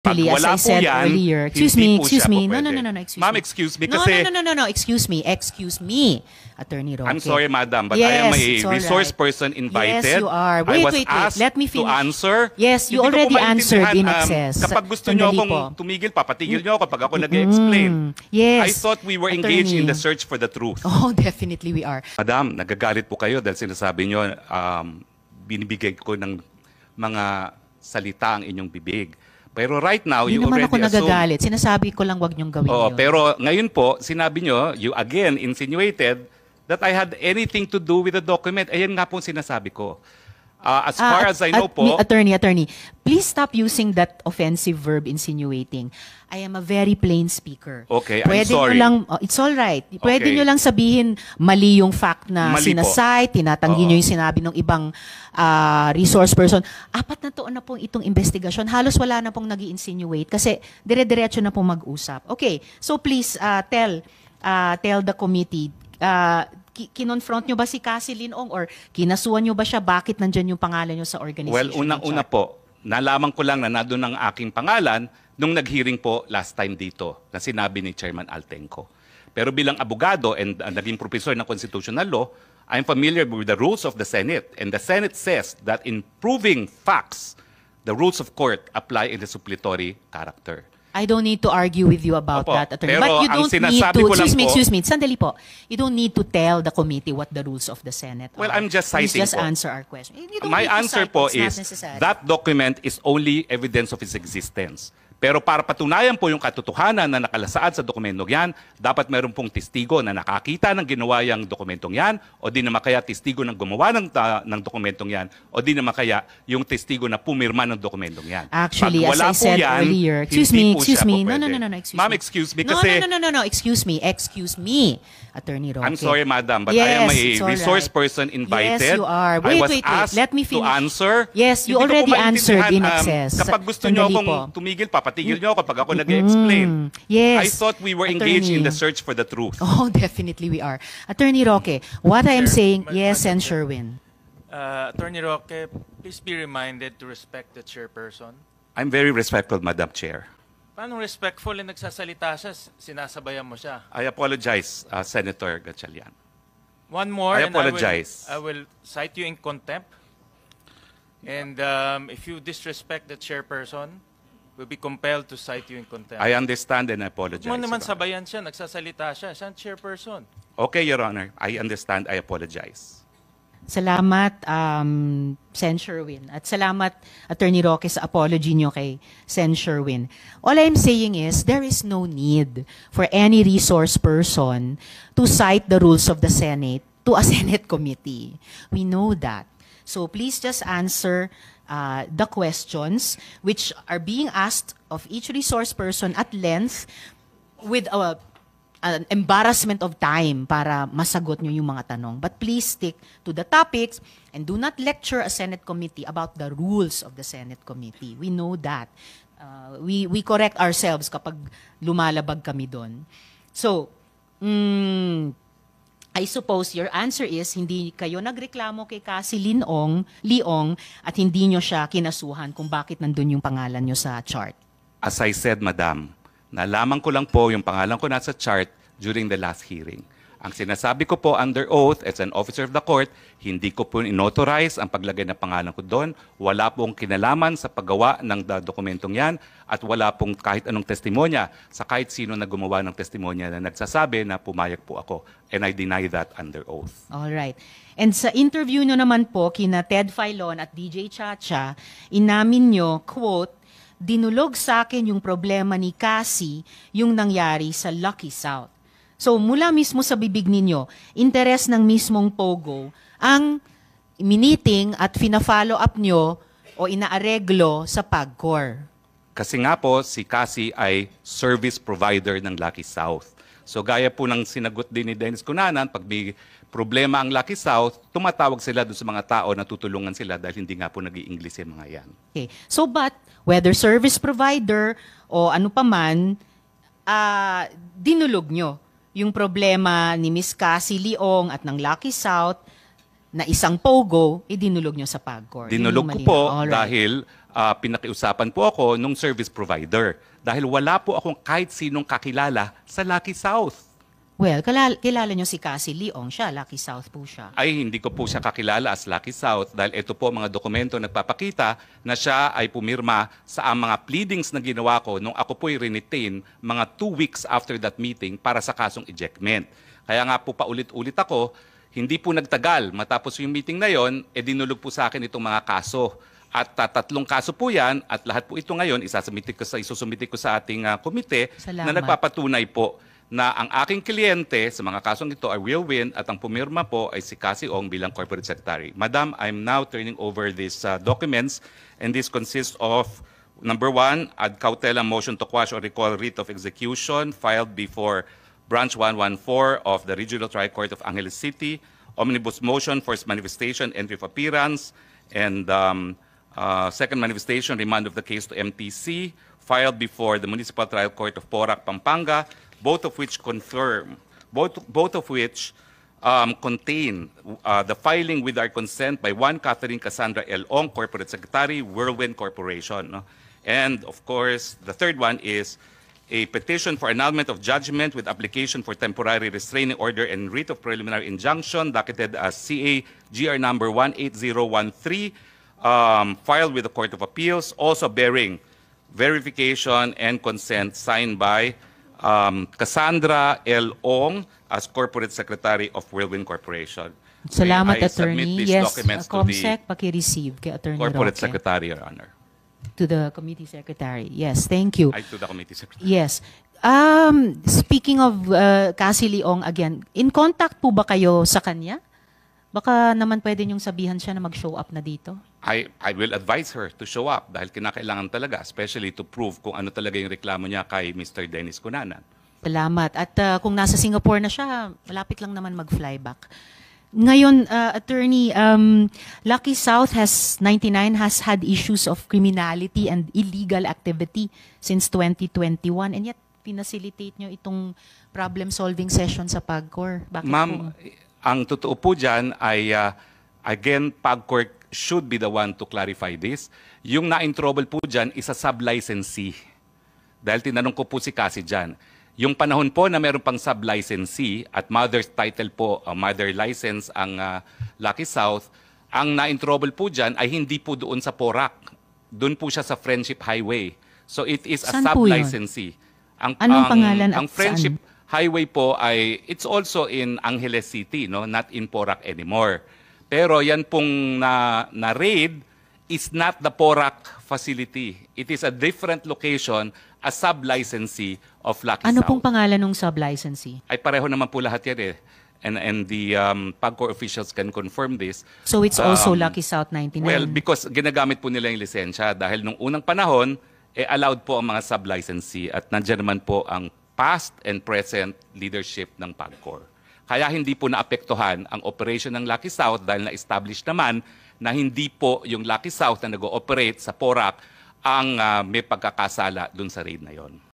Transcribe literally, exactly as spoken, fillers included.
Pag Actually, as wala I po said yan, earlier, excuse hindi me, po excuse siya me. po No, no, pwede. no, no, no, excuse Ma'am, me. excuse me No, kasi... no, no, no, no, no, excuse me, excuse me, Attorney Roque. I'm sorry, madam, but yes, I am a it's all resource right. person invited. Yes, you are. I Wait, was wait, wait. asked Let me to finish. answer. Yes, you Hindi ko already po answered in maintindihan, um, excess. Kapag gusto nyo Sandali akong po. tumigil, papatigil nyo ako pag ako nag-explain. Yes. I thought we were engaged in Attorney. the search for the truth. Oh, definitely we are. Madam, nagagalit po kayo dahil sinasabi nyo, um, binibigay ko ng mga salita ang inyong bibig. Pero right now, Hindi you naman already ako assume... nagagalit. Sinasabi ko lang wag niyong gawin Oo, yun. pero ngayon po, sinabi nyo, you again insinuated that I had anything to do with the document. Ayan nga po sinasabi ko. Uh, as far Ah, as I at- know at- po... mi- Attorney, attorney, please stop using that offensive verb insinuating. I am a very plain speaker. Okay, I'm Pwede sorry. Nyo lang, oh, it's all right. Pwede Okay. nyo lang sabihin mali yung fact na Mali po. sinasite, tinatanggi Oo. nyo yung sinabi ng ibang ah, resource person. Apat na taon na pong itong investigasyon. Halos wala na pong nag insinuate kasi dire-diretso na pong mag-usap. Okay, so please ah, tell ah, tell the committee, ah, ki- kinonfront nyo ba si Cassie Linong or kinasuhan nyo ba siya? Bakit nandyan yung pangalan nyo sa organization? Well, unang-una po, nalaman ko lang na nandun ang aking pangalan nung nag-hearing po last time dito na sinabi ni Chairman Altenco. Pero bilang abogado and uh, naging professor ng constitutional law, I'm familiar with the rules of the Senate. And the Senate says that in proving facts, the rules of court apply in the suppletory character. I don't need to argue with you about Opo, that, attorney. pero But you ang don't need sinasabi to, ko lang excuse me, po- excuse me, sandali po. You don't need to tell the committee what the rules of the Senate Well, are. I'm just Please citing just po. answer our question. You don't My need to answer cite, po it's not is necessary. that document is only evidence of its existence. Pero para patunayan po yung katotohanan na nakalasaad sa dokumentong yan, dapat meron pong testigo na nakakita ng ginawa yung dokumentong yan, o di naman kaya testigo ng gumawa ng, ta- ng dokumentong yan, o di naman kaya yung testigo na pumirma ng dokumentong yan. Actually, Pag as wala I po said yan, earlier, excuse hindi me, po excuse siya me, po no, no, pwede. no, no, no, excuse Ma'am, me. excuse me No, kasi... no, no, no, no, no, excuse me, excuse me, Attorney Roque. I'm sorry, madam, but yes, I am a it's all resource right. person invited. Yes, you are. I Wait, was wait, wait. asked Let me to finish. answer. Yes, you Hindi ko po already answered in maintindihan, um, excess. Kapag gusto nyo Sandali akong po. tumigil, papatigil nyo ako pag ako nag-explain. Mm, yes. I thought we were engaged in Attorney. the search for the truth. Oh, definitely we are. Attorney Roque, what I am Chair, saying, Ma- yes, Madam and Chair. Sherwin. Uh, Attorney Roque, please be reminded to respect the chairperson. I'm very respectful, Madam Chair. Paano respectful na nagsasalita siya, sinasabayan mo siya? I apologize, uh, Senator Gatchalian. One more, I and apologize. I will, I will cite you in contempt. And um, if you disrespect the chairperson, we'll be compelled to cite you in contempt. I understand and I apologize. Huwag mo naman Your Honor. sabayan siya, nagsasalita siya, siya ang chairperson. Okay, Your Honor. I understand. I apologize. Salamat, um, Sen Sherwin. At salamat, Attorney Roque, sa apology niyo kay Sen Sherwin. All I'm saying is, there is no need for any resource person to cite the rules of the Senate to a Senate committee. We know that. So please just answer uh, the questions which are being asked of each resource person at length with a an embarrassment of time para masagot nyo yung mga tanong. But please stick to the topics and do not lecture a Senate committee about the rules of the Senate committee. We know that. Uh, we, we correct ourselves kapag lumalabag kami doon. So, mm, I suppose your answer is hindi kayo nagreklamo kay Cassie Linong, Leong at hindi nyo siya kinasuhan kung bakit nandun yung pangalan nyo sa chart. As I said, Madam, nalaman ko lang po yung pangalan ko nasa chart during the last hearing. Ang sinasabi ko po under oath as an officer of the court, hindi ko po inauthorize ang paglagay ng pangalan ko doon. Wala pong kinalaman sa paggawa ng da- dokumentong yan at wala pong kahit anong testimonya sa kahit sino na gumawa ng testimonya na nagsasabi na pumayag po ako. And I deny that under oath. All right. And sa interview nyo naman po kina Ted Filon at D J Chacha, inamin nyo, quote, dinulog sa akin yung problema ni Cassie yung nangyari sa Lucky South. So mula mismo sa bibig ninyo, interes ng mismong Pogo ang miniting at fina-follow up nyo o inaareglo sa PAGCOR. Kasi nga po, si Cassie ay service provider ng Lucky South. So gaya po ng sinagot din ni Dennis Cunanan, pag may problema ang Lucky South, tumatawag sila doon sa mga tao na tutulungan sila dahil hindi nga po nag-i-English yung mga yan. Okay. So but, whether service provider o ano pa man, uh, dinulog nyo yung problema ni Miss Cassie Leong at ng Lucky South na isang Pogo, idinulog nyo sa PAGCOR. Dinulog ko Yun yung po malinaw. Alright. dahil ah, pinakiusapan po ako nung service provider. Dahil wala po akong kahit sinong kakilala sa Lucky South. Well, kilala, kilala nyo si Cassie Leong. Siya, Lucky South po siya. Ay hindi ko po siya kakilala as Lucky South dahil ito po mga dokumento nagpapakita na siya ay pumirma sa ang mga pleadings na ginawa ko nung ako po'y retain mga two weeks after that meeting para sa kasong ejectment. Kaya nga po paulit-ulit ako, hindi po nagtagal matapos yung meeting na yon, e dinulog po sa akin itong mga kaso. At uh, tatlong kaso po yan at lahat po ito ngayon isasubmit ko sa, isusumite ko sa ating uh, komite Salamat. na nagpapatunay po na ang aking kliyente sa mga kasong ito ay Will Win at ang pumirma po ay si Cassie Ong bilang Corporate Secretary. Madam, I'm now turning over these uh, documents and this consists of number one, ad cautelam motion to quash or recall writ of execution filed before Branch one one four of the Regional Trial Court of Angeles City, omnibus motion for manifestation, entry of appearance, and um, uh, second manifestation, remand of the case to M T C, filed before the Municipal Trial Court of Porac, Pampanga, both of which confirm, both, both of which um, contain uh, the filing with our consent by one Catherine Cassandra L. Ong, Corporate Secretary, Whirlwind Corporation. No? And of course, the third one is a petition for annulment of judgment with application for temporary restraining order and writ of preliminary injunction, docketed as C A G R number one eight zero one three, um, filed with the Court of Appeals, also bearing verification and consent signed by um, Cassandra L. Ong as Corporate Secretary of Whirlwind Corporation. Salamat, May I submit Attorney. these Yes, documents uh, to the COMSEC, paki-receive kay Attorney Corporate Roque. Secretary, Your Honor. To the Committee Secretary. Yes, thank you. I to the Committee Secretary. Yes. Um, speaking of uh, Cassie Leong again, in contact po ba kayo sa kanya? Baka naman pwede niyong sabihan siya na mag-show up na dito. I, I will advise her to show up dahil kinakailangan talaga, especially to prove kung ano talaga yung reklamo niya kay Mister Dennis Cunanan. Salamat. At uh, kung nasa Singapore na siya, malapit lang naman mag-fly back. Ngayon, uh, Attorney, um, Lucky South has ninety-nine has had issues of criminality and illegal activity since twenty twenty-one, and yet pinacilitate nyo itong problem-solving session sa PAGCOR. Bakit Ma'am, po? ang totoo po dyan ay, uh, again, PAGCOR should be the one to clarify this. Yung na-in trouble po dyan is a sub-licensee. Dahil tinanong ko po si Cassie dyan. Yung panahon po na meron pang sub-licensee at mother's title po, uh, mother license ang uh, Lucky South, ang na-in trouble po dyan ay hindi po doon sa Porac. Doon po siya sa Friendship Highway. So it is a Saan po yun? sub-licensee. Ang, Anong ang, pangalan at ang Friendship saan? Highway po ay, it's also in Angeles City, no? Not in Porac anymore. Pero yan pong na, na raid is not the Porac facility. It is a different location, a sub-licensee of Lucky Ano South. pong pangalan ng sub-licensee? Ay pareho naman po lahat yan eh. And, and the um, PAGCOR officials can confirm this. So it's also Um, Lucky South ninety-nine? Well, because ginagamit po nila yung lisensya dahil nung unang panahon, eh, allowed po ang mga sub-licensee at nandiyan naman po ang past and present leadership ng PAGCOR. Kaya hindi po naapektuhan ang operation ng Lucky South dahil na-establish naman na hindi po yung Lucky South na nag-ooperate sa Porac ang uh, may pagkakasala dun sa raid na yon.